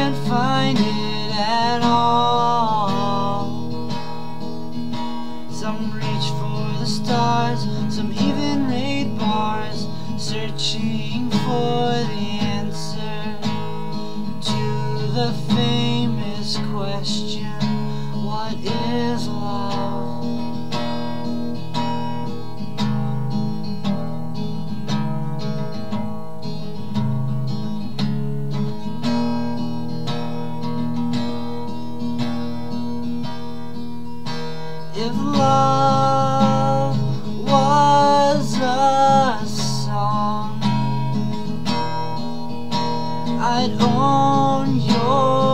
can't find it at all. Some reach for the stars, some even raid bars, searching for the answer to the famous question, what is love? If love was a song, I'd own your